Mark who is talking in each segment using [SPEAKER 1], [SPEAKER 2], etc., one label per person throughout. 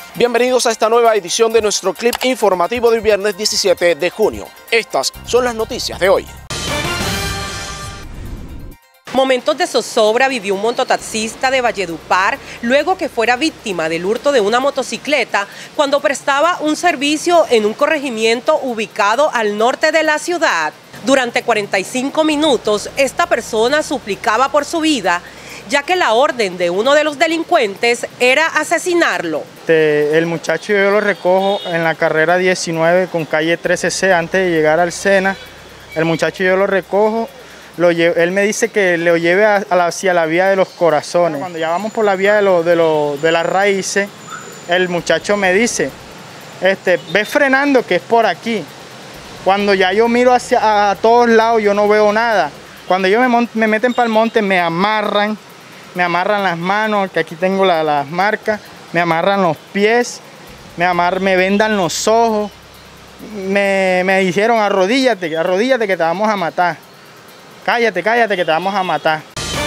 [SPEAKER 1] Bienvenidos a esta nueva edición de nuestro clip informativo del viernes 17 de junio. Estas son las noticias de hoy.
[SPEAKER 2] Momentos de zozobra vivió un mototaxista de Valledupar luego que fuera víctima del hurto de una motocicleta cuando prestaba un servicio en un corregimiento ubicado al norte de la ciudad. Durante 45 minutos, esta persona suplicaba por su vida, ya que la orden de uno de los delincuentes era asesinarlo.
[SPEAKER 3] El muchacho yo lo recojo en la carrera 19 con calle 13C antes de llegar al Sena. El muchacho yo lo recojo, él me dice que lo lleve hacia la vía de los Corazones. Cuando ya vamos por la vía de las Raíces, el muchacho me dice, ve frenando que es por aquí. Cuando ya yo miro a todos lados yo no veo nada. Cuando ellos me meten para el monte me amarran las manos, que aquí tengo las marcas, me amarran los pies, me vendan los ojos, me dijeron arrodíllate que te vamos a matar, cállate que te vamos a matar.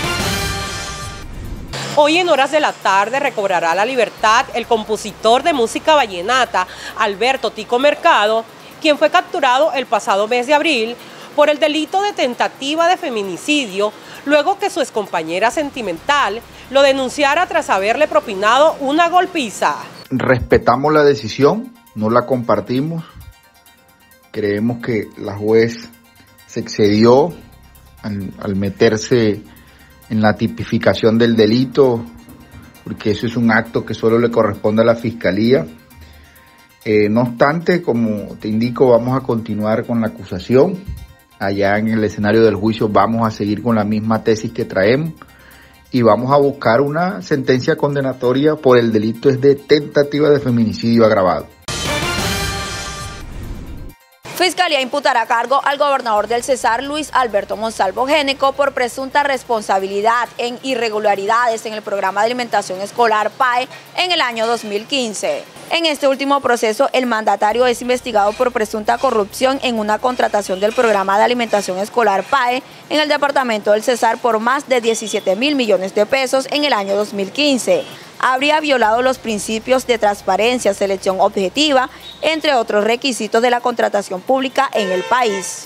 [SPEAKER 2] Hoy en horas de la tarde recobrará la libertad el compositor de música vallenata, Alberto Tico Mercado, quien fue capturado el pasado mes de abril por el delito de tentativa de feminicidio, luego que su excompañera sentimental lo denunciara tras haberle propinado una golpiza.
[SPEAKER 4] Respetamos la decisión, no la compartimos. Creemos que la juez se excedió al meterse en la tipificación del delito, porque eso es un acto que solo le corresponde a la Fiscalía. No obstante, como te indico, vamos a continuar con la acusación. Allá en el escenario del juicio vamos a seguir con la misma tesis que traemos y vamos a buscar una sentencia condenatoria por el delito de tentativa de feminicidio agravado.
[SPEAKER 5] Fiscalía imputará cargo al gobernador del Cesar, Luis Alberto Monsalvo Géneco, por presunta responsabilidad en irregularidades en el programa de alimentación escolar PAE en el año 2015. En este último proceso, el mandatario es investigado por presunta corrupción en una contratación del programa de alimentación escolar PAE en el departamento del Cesar por más de 17.000 millones de pesos en el año 2015. Habría violado los principios de transparencia, selección objetiva, entre otros requisitos de la contratación pública en el país.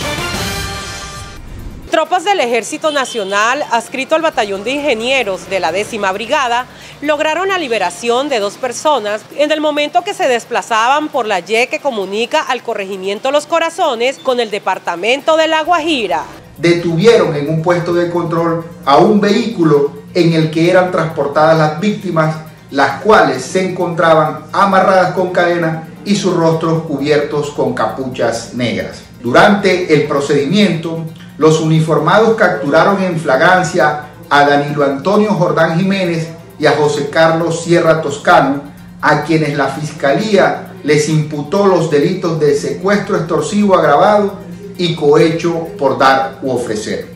[SPEAKER 2] Tropas del Ejército Nacional, adscrito al Batallón de Ingenieros de la 10ª Brigada, lograron la liberación de 2 personas en el momento que se desplazaban por la Y que comunica al corregimiento Los Corazones con el departamento de La Guajira.
[SPEAKER 6] Detuvieron en un puesto de control a un vehículo en el que eran transportadas las víctimas, las cuales se encontraban amarradas con cadenas y sus rostros cubiertos con capuchas negras. Durante el procedimiento, los uniformados capturaron en flagrancia a Danilo Antonio Jordán Jiménez y a José Carlos Sierra Toscano, a quienes la Fiscalía les imputó los delitos de secuestro extorsivo agravado y cohecho por dar u ofrecer.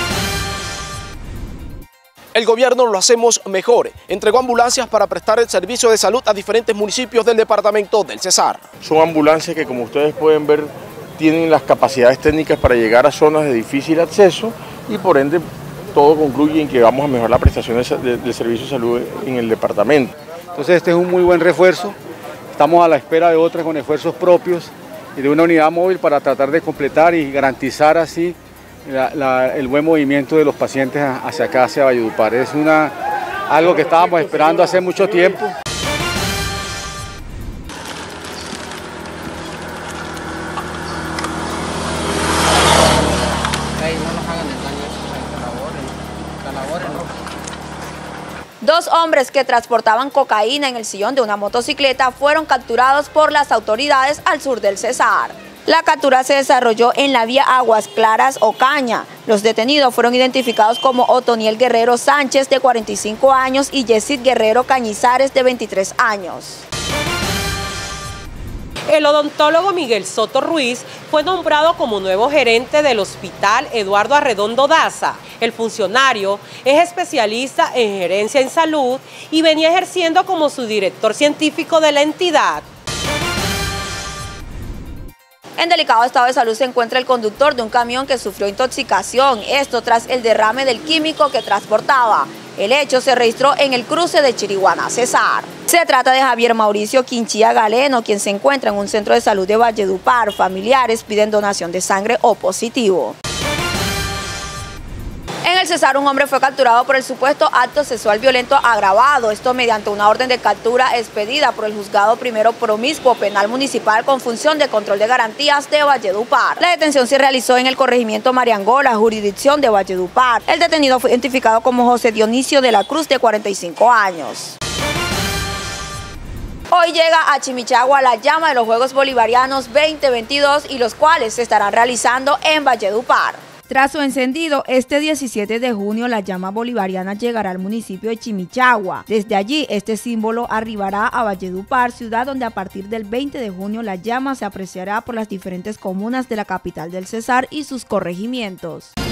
[SPEAKER 1] El gobierno lo hacemos mejor. Entregó ambulancias para prestar el servicio de salud a diferentes municipios del departamento del Cesar.
[SPEAKER 7] Son ambulancias que, como ustedes pueden ver, tienen las capacidades técnicas para llegar a zonas de difícil acceso y por ende todo concluye en que vamos a mejorar la prestación del servicio de salud en el departamento.
[SPEAKER 8] Entonces este es un muy buen refuerzo. Estamos a la espera de otras con esfuerzos propios y de una unidad móvil para tratar de completar y garantizar así el buen movimiento de los pacientes hacia acá, hacia Valledupar. Es algo que estábamos esperando hace mucho tiempo.
[SPEAKER 5] Dos hombres que transportaban cocaína en el sillón de una motocicleta fueron capturados por las autoridades al sur del Cesar. La captura se desarrolló en la vía Aguas Claras Ocaña. Los detenidos fueron identificados como Otoniel Guerrero Sánchez, de 45 años, y Yesid Guerrero Cañizares, de 23 años.
[SPEAKER 2] El odontólogo Miguel Soto Ruiz fue nombrado como nuevo gerente del Hospital Eduardo Arredondo Daza. El funcionario es especialista en gerencia en salud y venía ejerciendo como su director científico de la entidad.
[SPEAKER 5] En delicado estado de salud se encuentra el conductor de un camión que sufrió intoxicación, esto tras el derrame del químico que transportaba. El hecho se registró en el cruce de Chiriguaná, Cesar. Se trata de Javier Mauricio Quinchilla Galeno, quien se encuentra en un centro de salud de Valledupar. Familiares piden donación de sangre O positivo. En el Cesar, un hombre fue capturado por el supuesto acto sexual violento agravado, esto mediante una orden de captura expedida por el Juzgado Primero Promiscuo Penal Municipal con función de control de garantías de Valledupar. La detención se realizó en el corregimiento Mariangola, jurisdicción de Valledupar. El detenido fue identificado como José Dionisio de la Cruz, de 45 años. Hoy llega a Chimichagua la llama de los Juegos Bolivarianos 2022 y los cuales se estarán realizando en Valledupar. Tras su encendido, este 17 de junio la llama bolivariana llegará al municipio de Chimichagua. Desde allí, este símbolo arribará a Valledupar, ciudad donde a partir del 20 de junio la llama se apreciará por las diferentes comunas de la capital del Cesar y sus corregimientos.